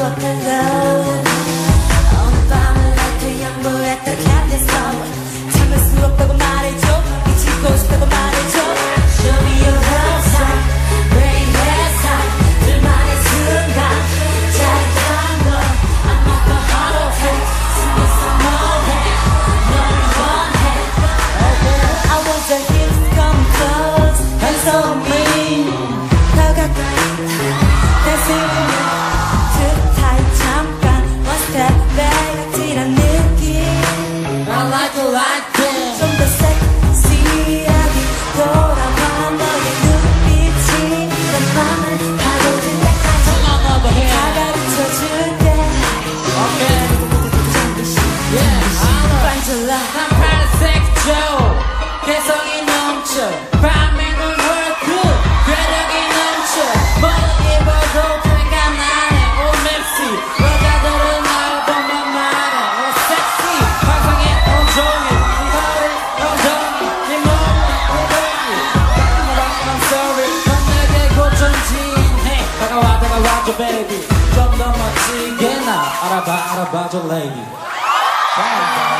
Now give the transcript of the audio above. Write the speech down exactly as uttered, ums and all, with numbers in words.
어떤 love 오늘 밤을 날 그 양보했던 캔디스 참을 수 없다고 말해줘 미치고 싶다고 말해줘 Show me your love sign Rain red sign 둘만의 순간 짜릿한 너 I'm not the heart attack 숨겨서 뭐해 너를 원해 I want your hips come close hands on me 더 가까이 내 숨을 듯하이 잠깐 one step back 아찔한 느낌 I like it like that 좀 더 섹시하게 돌아와 너의 눈빛이 내 맘을 파고든 데까지 다 가르쳐줄게 Okay. Yeah, 반질러 난 파란색 Joe 개성이 넘쳐 밤에 넌 work 괴력이 넘쳐 뭘 입어도 표가 나네 Oh Mepsi 여자들은 날 보면 말해 Oh sexy 환상의 온종일 이거를 엉덩이 네 몸을 엉덩이 I'm sorry 넌 내게 고전진해 다가와 다가와줘 baby 좀 더 멋지게 나 알아봐 알아봐줘 lady. Wow.